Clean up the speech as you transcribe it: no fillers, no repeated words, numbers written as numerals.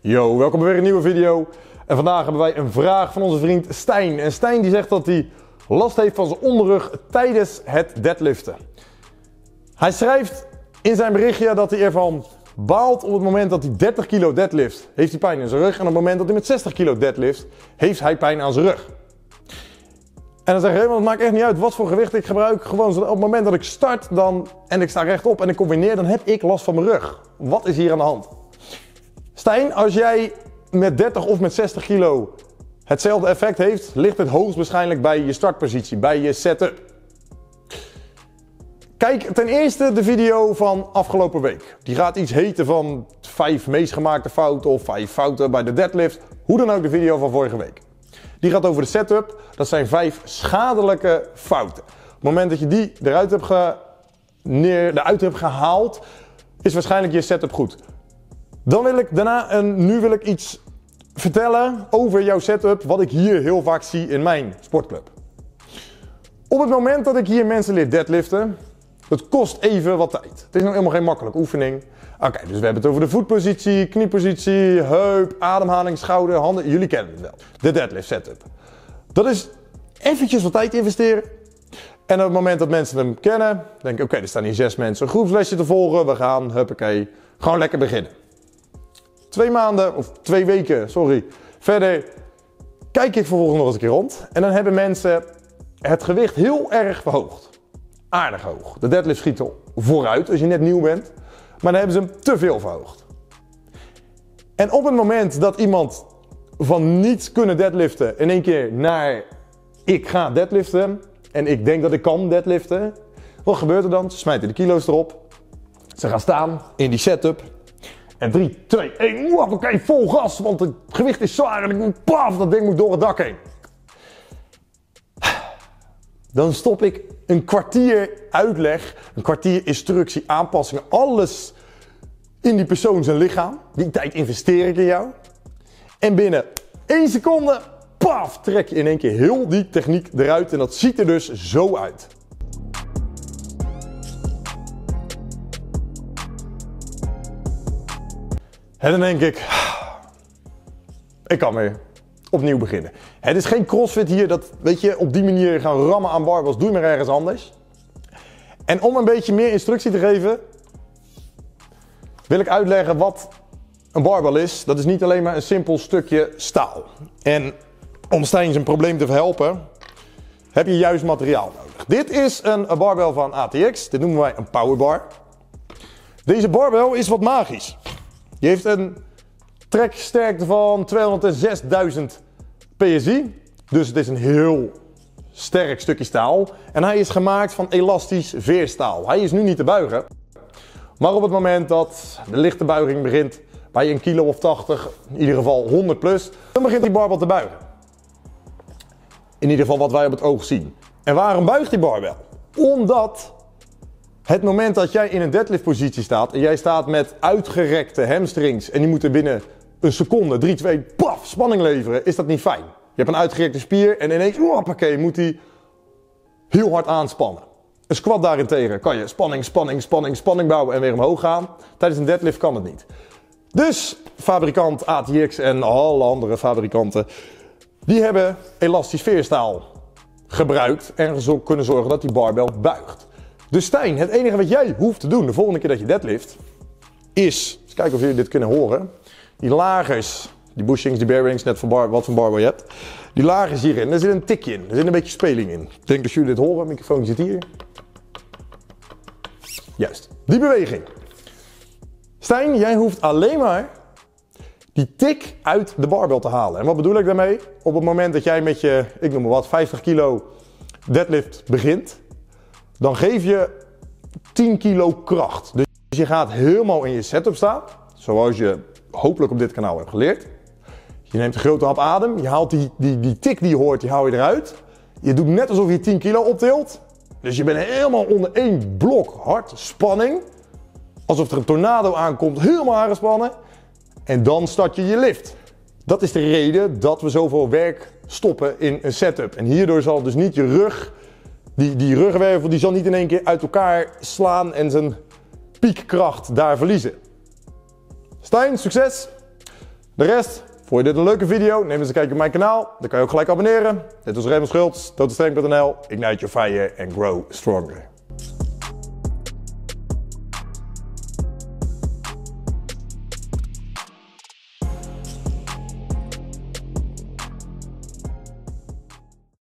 Yo, welkom bij weer een nieuwe video. En vandaag hebben wij een vraag van onze vriend Stijn. En Stijn die zegt dat hij last heeft van zijn onderrug tijdens het deadliften. Hij schrijft in zijn berichtje dat hij ervan baalt op het moment dat hij 30 kilo deadlift, heeft hij pijn in zijn rug. En op het moment dat hij met 60 kilo deadlift, heeft hij pijn aan zijn rug. En dan zeg je, het maakt echt niet uit wat voor gewicht ik gebruik. Gewoon op het moment dat ik start en ik sta rechtop en ik kom weer neer, dan heb ik last van mijn rug. Wat is hier aan de hand? Stijn, als jij met 30 of met 60 kilo hetzelfde effect heeft, ligt het hoogstwaarschijnlijk bij je startpositie, bij je setup. Kijk ten eerste de video van afgelopen week. Die gaat iets heten van 5 meest gemaakte fouten of 5 fouten bij de deadlift. Hoe dan ook de video van vorige week. Die gaat over de setup. Dat zijn 5 schadelijke fouten. Op het moment dat je die eruit hebt gehaald, is waarschijnlijk je setup goed. Dan wil ik daarna nu wil ik iets vertellen over jouw setup, wat ik hier heel vaak zie in mijn sportclub. Op het moment dat ik hier mensen leer deadliften, het kost even wat tijd. Het is nog helemaal geen makkelijke oefening. Oké, dus we hebben het over de voetpositie, kniepositie, heup, ademhaling, schouder, handen. Jullie kennen het wel. De deadlift setup. Dat is eventjes wat tijd investeren. En op het moment dat mensen hem kennen, denk ik, oké, er staan hier 6 mensen een groepslesje te volgen. We gaan, huppakee, gewoon lekker beginnen. 2 weken verder kijk ik vervolgens nog eens een keer rond. En dan hebben mensen het gewicht heel erg verhoogd. Aardig hoog. De deadlift schiet al vooruit als je net nieuw bent. Maar dan hebben ze hem te veel verhoogd. En op het moment dat iemand van niet kunnen deadliften in één keer naar ik ga deadliften en ik denk dat ik kan deadliften, wat gebeurt er dan? Ze smijten de kilo's erop. Ze gaan staan in die setup. En 3, 2, 1, oké, vol gas, want het gewicht is zwaar en dat ding moet door het dak heen. Dan stop ik een kwartier uitleg, een kwartier instructie, aanpassingen, alles in die persoon zijn lichaam. Die tijd investeer ik in jou. En binnen 1 seconde, trek je in één keer heel die techniek eruit en dat ziet er dus zo uit. En dan denk ik kan weer opnieuw beginnen. Het is geen crossfit hier, dat weet je, op die manier gaan rammen aan barbells, doe je maar ergens anders. En om een beetje meer instructie te geven, wil ik uitleggen wat een barbell is. Dat is niet alleen maar een simpel stukje staal. En om Stijn zijn probleem te verhelpen, heb je juist materiaal nodig. Dit is een barbell van ATX, dit noemen wij een powerbar. Deze barbell is wat magisch. Die heeft een treksterkte van 206.000 PSI. Dus het is een heel sterk stukje staal. En hij is gemaakt van elastisch veerstaal. Hij is nu niet te buigen. Maar op het moment dat de lichte buiging begint bij een kilo of 80, in ieder geval 100 plus, dan begint die barbell te buigen. In ieder geval wat wij op het oog zien. En waarom buigt die barbell? Omdat het moment dat jij in een deadlift positie staat en jij staat met uitgerekte hamstrings en die moeten binnen een seconde, 3, 2, spanning leveren, is dat niet fijn. Je hebt een uitgerekte spier en ineens, moet die heel hard aanspannen. Een squat daarentegen kan je spanning bouwen en weer omhoog gaan. Tijdens een deadlift kan het niet. Dus fabrikant ATX en alle andere fabrikanten, die hebben elastisch veerstaal gebruikt en kunnen zorgen dat die barbell buigt. Dus Stijn, het enige wat jij hoeft te doen de volgende keer dat je deadlift, is, eens kijken of jullie dit kunnen horen, die lagers, die bushings, die bearings, net van wat voor barbell je hebt, die lagers hierin, daar zit een tikje in, er zit een beetje speling in. Ik denk dat jullie dit horen, de microfoon zit hier. Juist, die beweging. Stijn, jij hoeft alleen maar die tik uit de barbell te halen. En wat bedoel ik daarmee? Op het moment dat jij met je, ik noem maar wat, 50 kilo deadlift begint, dan geef je 10 kilo kracht. Dus je gaat helemaal in je setup staan, zoals je hopelijk op dit kanaal hebt geleerd. Je neemt een grote hap adem, je haalt die tik die je hoort, die haal je eruit. Je doet net alsof je 10 kilo optilt. Dus je bent helemaal onder 1 blok hard spanning. Alsof er een tornado aankomt, helemaal aangespannen. En dan start je je lift. Dat is de reden dat we zoveel werk stoppen in een setup. En hierdoor zal dus niet je rug, die ruggenwervel, die zal niet in één keer uit elkaar slaan en zijn piekkracht daar verliezen. Stijn, succes! De rest, vond je dit een leuke video? Neem eens een kijkje op mijn kanaal. Dan kan je ook gelijk abonneren. Dit was Raymond Schultz, totalstrength.nl. Ignite your fire and grow stronger.